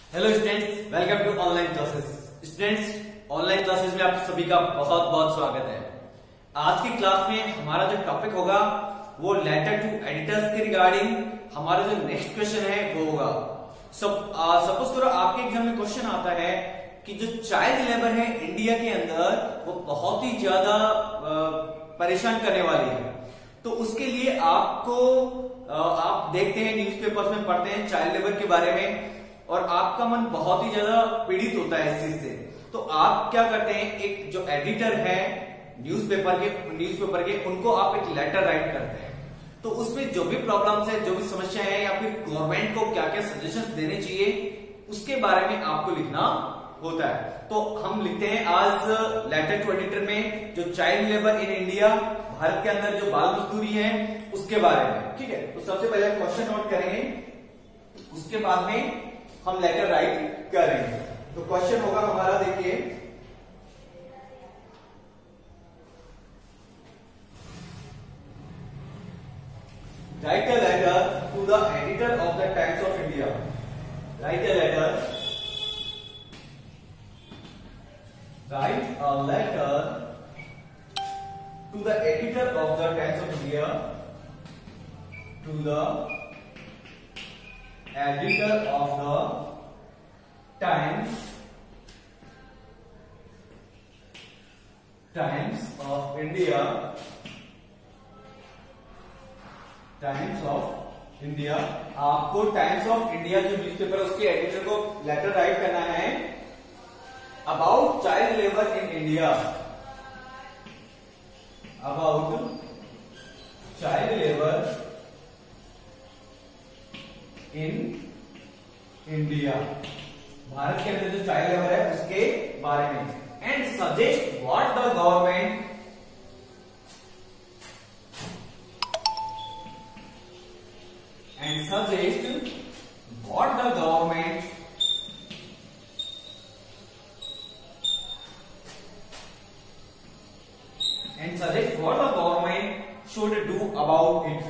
Hello students, welcome to online classes. Students, online classes में आप सभी का बहुत बहुत स्वागत है। आज की क्लास में हमारा जो टॉपिक होगा वो लेटर टू एडिटर्स के रिगार्डिंग हमारा जो नेक्स्ट क्वेश्चन है वो होगा। सपोज करो आपके एग्जाम में क्वेश्चन आता है कि जो चाइल्ड लेबर है इंडिया के अंदर वो बहुत ही ज्यादा परेशान करने वाली है। तो उसके लिए आपको आप देखते हैं न्यूज़पेपर्स में पढ़ते हैं चाइल्ड लेबर के बारे में और आपका मन बहुत ही ज्यादा पीड़ित होता है इस चीज से। तो आप क्या करते हैं, एक जो एडिटर है न्यूज़पेपर के उनको आप एक लेटर राइट करते हैं। तो उसमें जो भी प्रॉब्लम्स है, जो भी समस्या है या फिर गवर्नमेंट को क्या क्या सजेशंस देने चाहिए उसके बारे में आपको लिखना होता है। तो हम लिखते हैं आज लेटर टू एडिटर में जो child labour in India, Bharat के अंदर जो बाल मजदूरी है उसके बारे में। ठीक है, तो सबसे पहले क्वेश्चन नोट करेंगे, उसके बाद में हम लेटर राइट करेंगे। तो क्वेश्चन होगा हमारा, देखिए, write a letter to the editor of the Times of India. Write a letter to the editor of the Times of India, to the editor of the Times of India, आपको Times of India जो newspaper उसके editor को letter write करना है about child labour in India, about child labour in India, Bharat के अंदर जो child labour है उसके बारे में। And suggest what the government should do about it.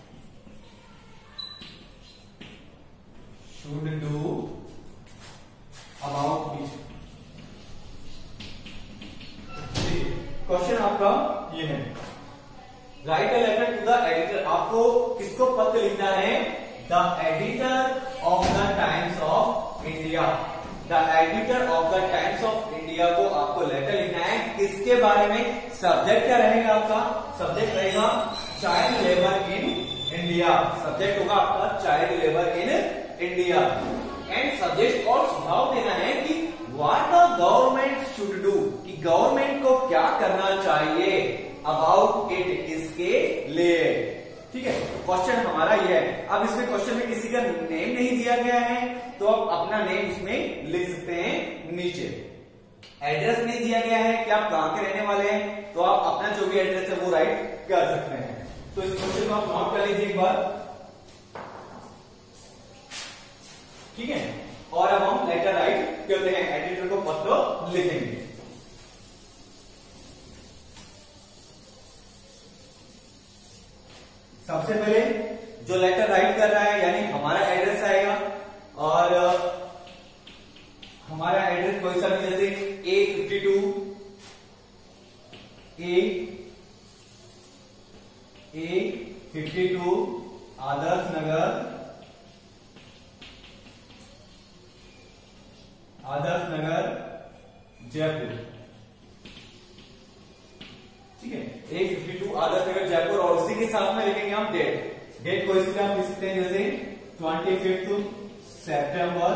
Question आपका ये है, write a letter to the editor. आपको किसको पत्र लिखना है? The editor of the Times of India. The editor of the Times of India को आपको लेटर लिखना है। किसके बारे में? सब्जेक्ट क्या रहेगा आपका? सब्जेक्ट रहेगा child labour in India. Subject होगा आपका child labour in India. And subject और सुझाव देना है कि what the government should do, कि गवर्नमेंट को क्या करना चाहिए अबाउट इट, इसके लिए। ठीक है, क्वेश्चन हमारा ये है। अब इसमें क्वेश्चन में किसी का नेम नहीं दिया गया है तो आप अपना नेम इसमें लिख सकते हैं नीचे। एड्रेस नहीं दिया गया है कि आप कहां के रहने वाले हैं, तो आप अपना जो भी एड्रेस है वो राइट कर सकते हैं। तो इस क्वेश्चन को आप नोट कर लीजिए एक बार। ठीक है, और अब हम लेटर राइट करते हैं, एडिटर को पत्र लिखेंगे। सबसे पहले जो लेटर राइट कर रहा है यानी हमारा एड्रेस आएगा, और हमारा एड्रेस कोई सा भी, जैसे A52 आदर्श नगर जयपुर। ठीक है, 152 आदर्श नगर जयपुर, और उसी के साथ में लिखेंगे हम डेट को इसी आप लिख सकते हैं, जैसे 25 सितंबर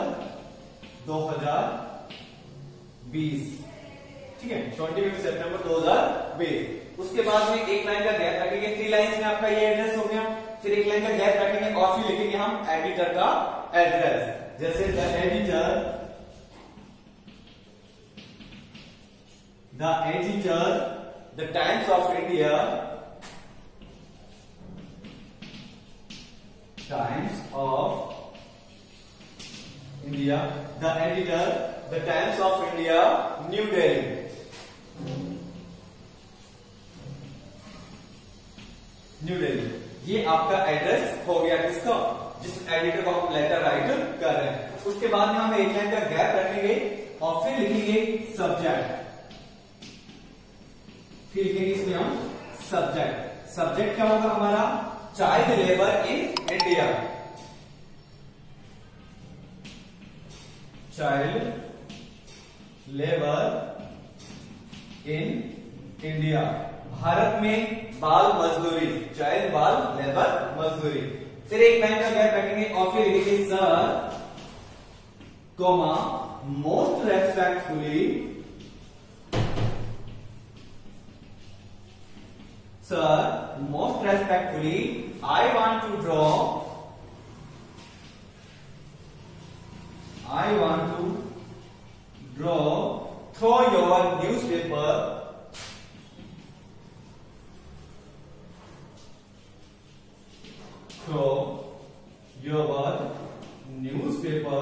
2020। ठीक है, 25 सितंबर 2020। उसके बाद में एक लाइन का गैप रखेंगे, 3 लाइन्स में आपका ये एड्रेस हो गया। फिर एक लाइन का गैप रखेंगे और फिर लिखेंगे हम एडिटर का एड्रेस, जैसे the editor the Times of India, the editor the Times of India, New Delhi. ये आपका एड्रेस हो गया किसका? जिस एडिटर को हम लेटर राइट कर रहे हैं। उसके बाद में हम एक लाइन का गैप रखेंगे और फिर लिखेंगे सब्जेक्ट। फिर लिखेंगे इसमें हम सब्जेक्ट। सब्जेक्ट क्या होगा हमारा? Child labour in India. Child labour in India, Bharat में बाल मजदूरी, चाइल्ड बाल लेबर मजदूरी। फिर एक लाइन का गैप रखेंगे और फिर लिखेंगे sir comma most respectfully, sir most respectfully I want to draw, I want to draw through your newspaper, through your newspaper.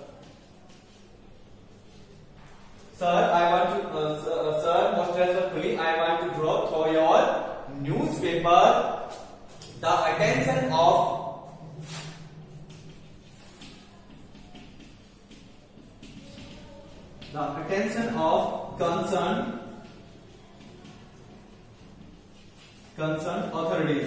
Sir, I want to sir most respectfully I want to draw through your newspaper the attention of concerned authorities.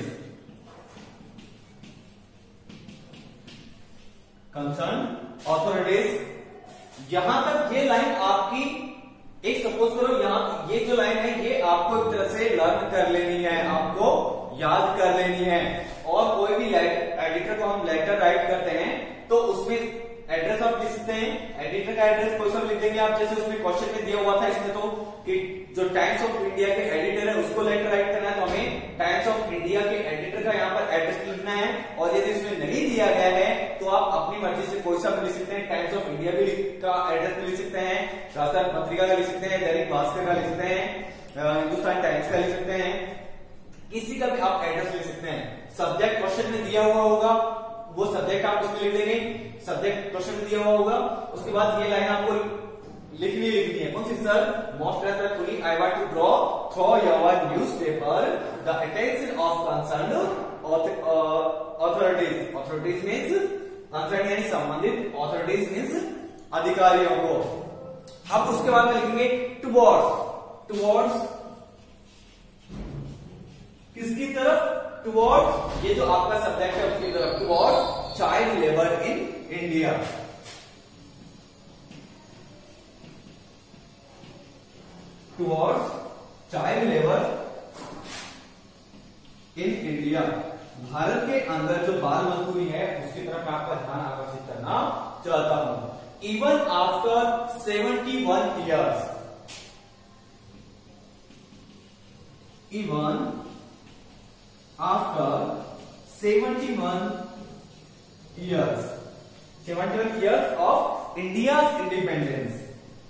Concerned authorities, यहां तक ये line आपकी, एक suppose करो यहां ये जो line है ये आपको एक तरह से लर्न कर लेनी है, आपको याद कर लेनी है। और कोई भी एडिटर को हम लेटर राइट करते हैं तो उसमें एड्रेस आप लिख सकते हैं। एडिटर का एड्रेस कोई सा लिख देंगे आप, जैसे उसमें क्वेश्चन में दिया हुआ था इसमें तो कि जो टाइम्स ऑफ इंडिया के एडिटर है उसको लेटर राइट करना है, तो हमें टाइम्स ऑफ इंडिया के एडिटर का यहाँ पर एड्रेस लिखना है। और यदि इसमें नहीं दिया गया है तो आप अपनी मर्जी से कोई सा भी लिख सकते हैं। टाइम्स ऑफ इंडिया भी का एड्रेस भी लिख सकते हैं, राजस्थान पत्रिका का लिख सकते हैं, दैनिक भास्कर का लिख सकते हैं, हिंदुस्तान टाइम्स का लिख सकते हैं, किसी का भी आप एड्रेस लिख सकते हैं। सब्जेक्ट क्वेश्चन में दिया हुआ होगा, वो सब्जेक्ट आप उसमें लिख देंगे, सब्जेक्ट क्वेश्चन में दिया हुआ होगा। उसके बाद ये लाइन आपको लिखनी है, कौन सी? Sir most respectfully I want to draw through your newspaper the attention of concerned authorities. Authorities means concern यानी संबंधित, ऑथोरिटीज मींस अधिकारियों को। अब उसके बाद में लिखेंगे टुवर्ड्स। टुवर्ड्स किसकी तरफ? टुवर्ड्स ये जो आपका सब्जेक्ट है उसकी तरफ, towards child labour in India. Towards child labour in India, Bharat के अंदर जो बाल मजदूरी है उसकी तरफ आपका ध्यान आकर्षित करना चाहता हूं। Even after 71 years, even after 71 years, 71 years of India's independence,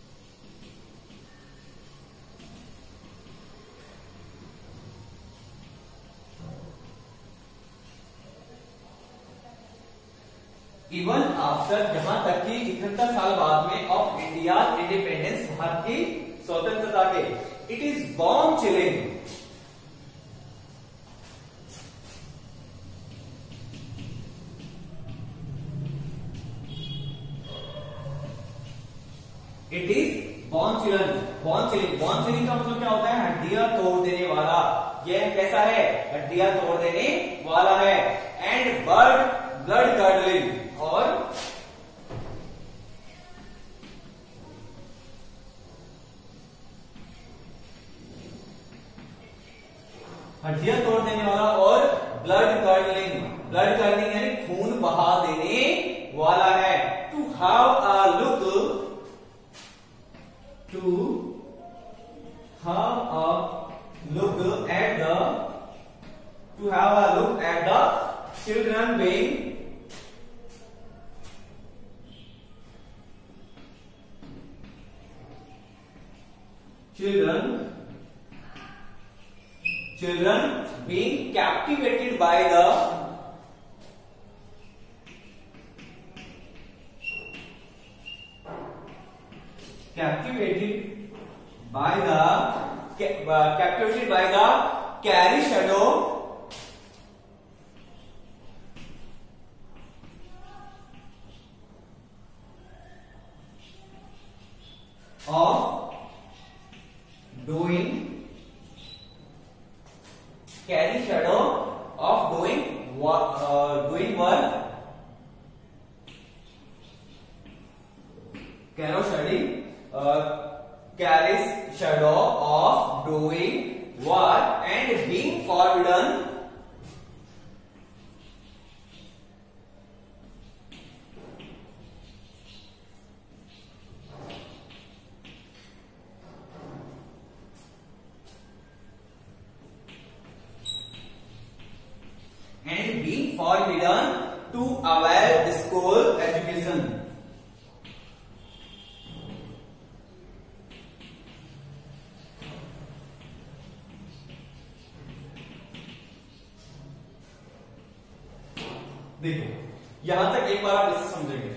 even after, जहां तक कि 71 साल बाद में ऑफ इंडिया इंडिपेंडेंस, भारत की स्वतंत्रता के, it is born chilling, it is born chilling. Born chilling, born chilling का मतलब क्या होता है? हड्डियां तोड़ देने वाला। यह कैसा है? हड्डियां तोड़ देने वाला है। एंड ब्लड कर्डलिंग, और हड्डियां तोड़ देने वाला और ब्लड कर्डलिंग। ब्लड कर्डलिंग यानी खून बहा देने वाला है। To have a look, to have a look at the, to have a look at the children being, children being captivated by the, captivated by the carry shadow, of doing, carry shadow of doing work, carries shadow of doing work and being forbidden to avail school education. देखो यहां तक एक बार आप इसे समझेंगे।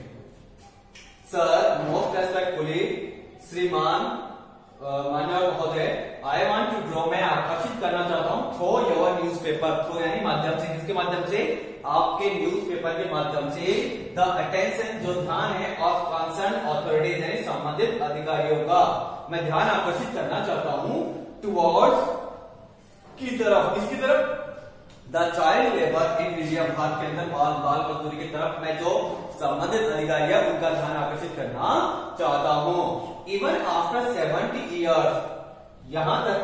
Sir most respectfully श्रीमान मान्यवर महोदय, आई वांट टू ड्रॉ, मैं आकर्षित करना चाहता हूं थ्रो योर न्यूज़पेपर, थ्रो यानी माध्यम से, किसके माध्यम से, आपके न्यूज़पेपर के माध्यम से, द अटेंशन जो ध्यान है ऑफ कंसर्न अथॉरिटीज यानी संबंधित अधिकारियों का मैं ध्यान आकर्षित करना चाहता हूं टुवर्ड्स की तरफ, किसकी तरफ, the child labour in India, Bharat के अंदर बाल मजदूरी की तरफ मैं जो संबंधित अधिकारी है उनका ध्यान आकर्षित करना चाहता हूं। इवन आफ्टर 70 ईयर्स, यहां तक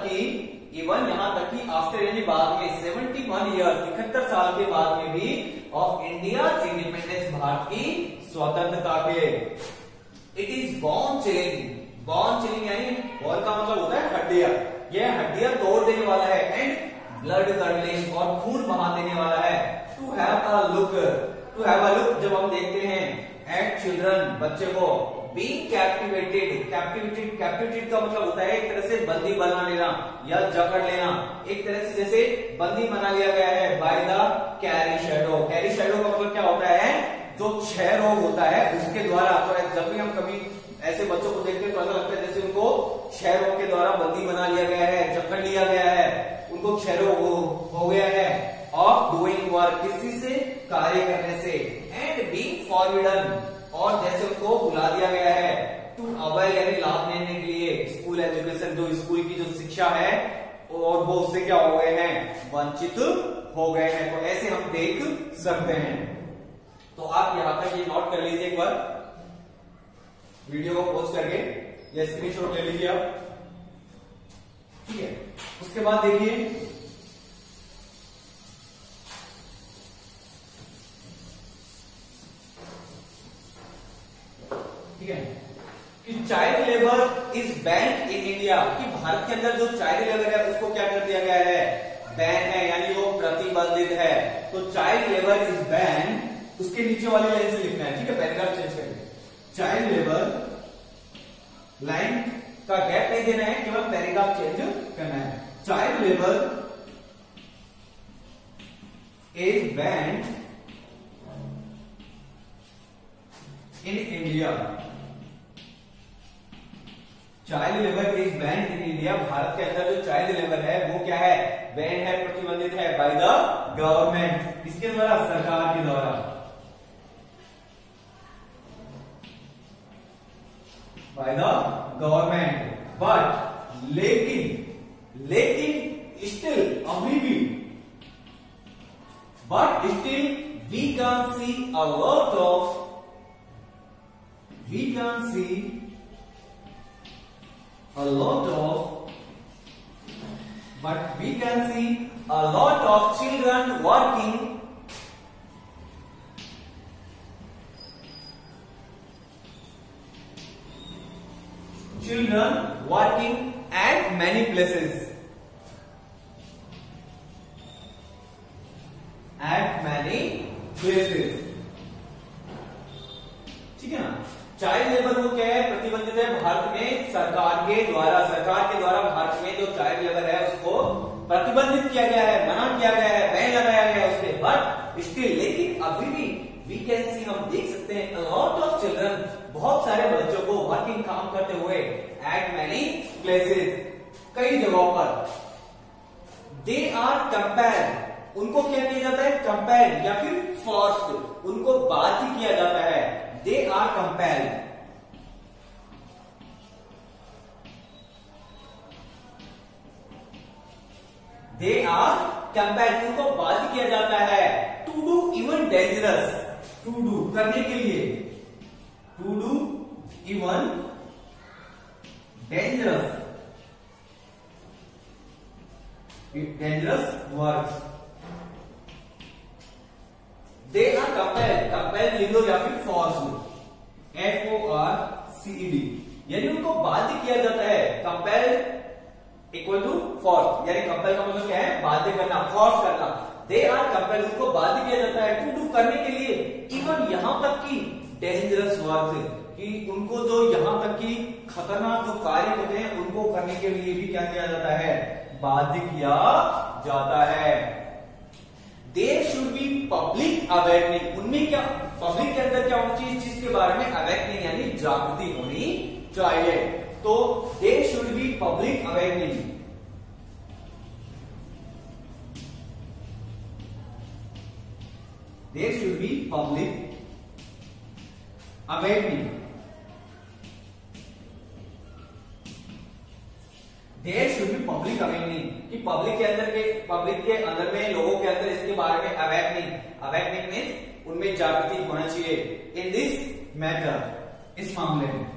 कि आफ्टर यानी बाद में 71 ईयर्स 71 साल के बाद में भी ऑफ इंडिया इंडिपेंडेंस, भारत की स्वतंत्रता के, इट इज बोन चिलिंग यानी बोन का मतलब होता है हड्डियां, यह हड्डियां तोड़ देने वाला है, एंड ब्लड कर्लिंग और खून बहा देने वाला है। टू हैव अ लुक जब हम देखते हैं एट चिल्ड्रन, बच्चे को, बीइंग कैप्टिवेटेड का मतलब होता है एक तरह से बंदी बना लेना या जकड़ लेना, एक तरह से जैसे बंदी बना लिया गया है बाय द कैरी शैडो का मतलब क्या होता है, जो क्षय रोग होता है उसके द्वारा। तो जब भी हम कभी ऐसे बच्चों को देखते हैं तो ऐसा लगता है जैसे उनको क्षय रोग के द्वारा बंदी बना लिया गया है, जकड़ लिया गया है, उनको क्षय रोग हो गया है, ऑफ डूइंग वर्क, किसी से, कार्य करने से, एंड बीइंग फॉरबिडन, और जैसे उनको बुला दिया गया है, टू अवेल यानी लाभ लेने के लिए, स्कूल एजुकेशन जो स्कूल की जो शिक्षा है और वो उससे क्या हो गए हैं, वंचित हो गए हैं। तो ऐसे हम देख सकते हैं। तो आप यहां तक ये नोट कर लीजिए, एक बार वीडियो को पॉज करके या स्क्रीनशॉट ले लीजिए आप, ठीक है। उसके बाद देखिए ठीक है कि child labour is ban in India, कि भारत के अंदर जो चाइल्ड लेबर है उसको क्या कर दिया गया है, बैन है, यानी वो प्रतिबंधित है। तो चाइल्ड लेबर इज बैन, उसके नीचे वाली लाइन से लिखना है, ठीक है, पैराग्राफ चेंज करेंगे। चाइल्ड लेबर, लाइन का गैप नहीं देना है, केवल पैराग्राफ चेंज करना है। Child labour is ban in India, child labour is ban in India, Bharat के अंदर जो चाइल्ड लेबर है वो क्या है, बैन है, प्रतिबंधित है, बाय द गवर्नमेंट, किसके द्वारा, सरकार के द्वारा, बाय द गवर्नमेंट। बट लेकिन स्टिल, अभी भी, but still we can see a lot of, but we can see a lot of children working at many places, ठीक है ना। चाइल्ड लेबर वो क्या है, प्रतिबंधित है भारत में सरकार के द्वारा भारत में जो चाइल्ड लेबर है उसको प्रतिबंधित किया गया है, मना किया गया है, बैन लगाया गया है उसके, बट स्टिल, लेकिन अभी भी वी कैन सी, हम देख सकते हैं, अ लॉट ऑफ चिल्ड्रन, बहुत सारे बच्चों को वर्किंग, काम करते हुए, एट मैनी प्लेसेस, कई जगहों पर, दे आर कंपेयर्ड, उनको क्या किया जाता है, कंपेयर्ड या फिर फोर्स्ड, उनको बाध्य किया जाता है, they are compared they are compared, उनको बाध्य किया जाता है to do even dangerous, to do करने के लिए, to do even dangerous works. They are compared, compared लिख लो या फिर फोर्स, FORCED, यानी उनको बाध्य किया जाता है। कंपेयर्ड इक्वल टू फोर्स, यानी कंपेयर का मतलब क्या है, बाध्य करना, फोर्स करना। दे आर कंपेयर्ड, उनको बाध्य किया जाता है टू डू करने के लिए, इवन यहां तक कि डेंजरस वर्क, कि उनको जो यहां तक कि खतरनाक जो कार्य होते हैं उनको करने के लिए भी क्या किया जाता है, बाध्य किया जाता है। There should be public awareness, उनमें क्या, पब्लिक के अंदर क्या होना चाहिए, इस चीज के बारे में अवेयरनेस यानी जागृति होनी चाहिए। तो there should be public awareness, there should be public awareness, there should be public awareness, कि पब्लिक के अंदर में, लोगों के अंदर इसके बारे में अवेयरनेस मींस उनमें जागृति होना चाहिए। इन दिस मैटर, इस मामले में,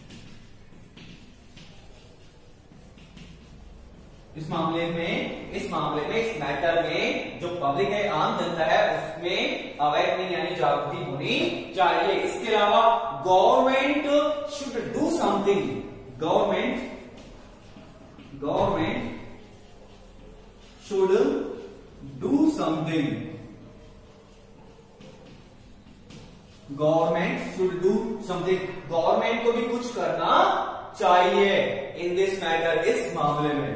इस मैटर में जो पब्लिक है, आम जनता है, उसमें अवेयरनेस यानी जागृति होनी चाहिए। इसके अलावा government should do something, government should do something, government should do something, government को भी कुछ करना चाहिए इन दिस मैटर, इस मामले में।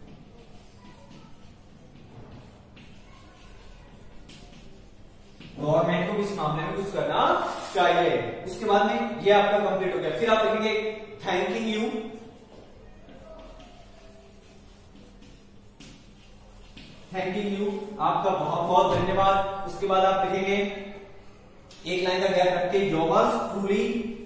गवर्नमेंट को भी इस मामले में कुछ करना चाहिए। उसके बाद में ये आपका कंप्लीट हो गया। फिर आप लिखेंगे थैंकिंग यू, थैंकिंग यू, आपका बहुत बहुत धन्यवाद। उसके बाद आप लिखेंगे एक लाइन का गैप रख के योवर्स ट्रूली,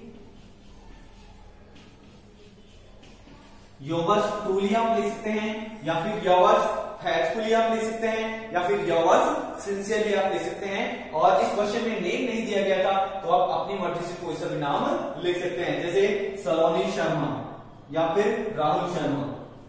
योवर्स ट्रूली आप लिख सकते हैं, या फिर योवर्स फेथफुली आप लिख सकते हैं, या फिर योवर्स सिंसियरली आप लिख सकते हैं। और इस क्वेश्चन में नेम नहीं दिया गया था तो आप अपनी मर्जी से कोई सा भी नाम लिख सकते हैं, जैसे सलोनी शर्मा या फिर राहुल शर्मा,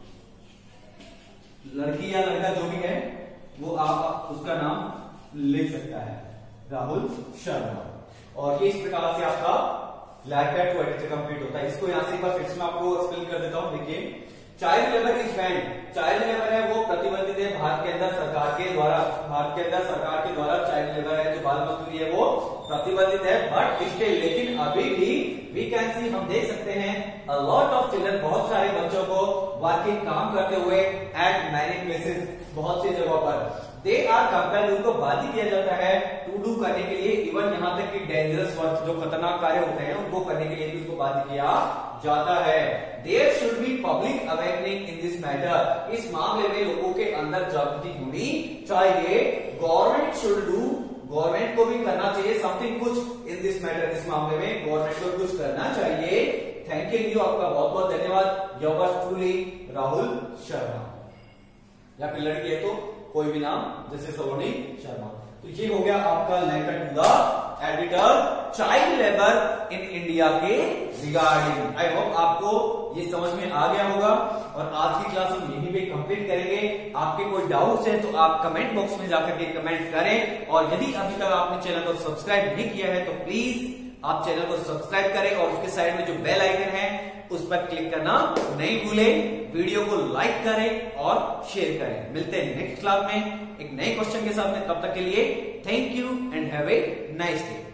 लड़की या लड़का जो भी है वो आप उसका नाम लिख सकता है, राहुल शर्मा। और ये इस प्रकार से आपका लेटर टू एडिटर कंप्लीट होता है। इसको यहां से एक बार फिर से मैं आपको एक्सप्लेन कर देता हूं। देखिए, child labour is banned, child labour है वो प्रतिबंधित है भारत के अंदर सरकार के द्वारा, भारत के अंदर सरकार के द्वारा चाइल्ड लेबर है, जो बाल मजदूरी है वो प्रतिबंधित है। बट स्टिल, लेकिन अभी भी वी कैन सी, हम देख सकते हैं अ लॉट ऑफ चिल्ड्रन, बहुत सारे बच्चों को वर्किंग, काम करते हुए एट मैनी प्लेसेस, बहुत सी जगहों पर। दे आर कंपेयर्ड, उनको बाध्य किया जाता है टू डू करने के लिए, इवन यहां तक कि डेंजरस वर्क, जो खतरनाक कार्य होते हैं उनको करने के लिए भी उनको बाध्य किया जाता है। There should be public awareness in this matter, इस मामले में लोगों के अंदर जागृति होनी चाहिए। गवर्नमेंट शुड डू, गवर्नमेंट को भी करना चाहिए समथिंग, कुछ इन दिस मैटर, इस मामले में गवर्नमेंट को कुछ करना चाहिए। थैंक यू, आपका बहुत बहुत धन्यवाद। योवर्स ट्रूली राहुल शर्मा, या फिर लड़की है तो कोई भी नाम, जैसे सलोनी शर्मा। तो ये हो गया आपका letter to the editor child labour in India के रिगार्डिंग। आई होप आपको ये समझ में आ गया होगा। और आज की क्लास हम यहीं पे कंप्लीट करेंगे। आपके कोई डाउट्स है तो आप कमेंट बॉक्स में जाकर के कमेंट करें। और यदि अभी तक आपने चैनल को सब्सक्राइब नहीं किया है तो प्लीज आप चैनल को सब्सक्राइब करें और उसके साइड में जो बेल आइकन है उस पर क्लिक करना नहीं भूलें। वीडियो को लाइक करें और शेयर करें। मिलते हैं नेक्स्ट क्लास में एक नए क्वेश्चन के साथ में। तब तक के लिए thank you and have a nice day.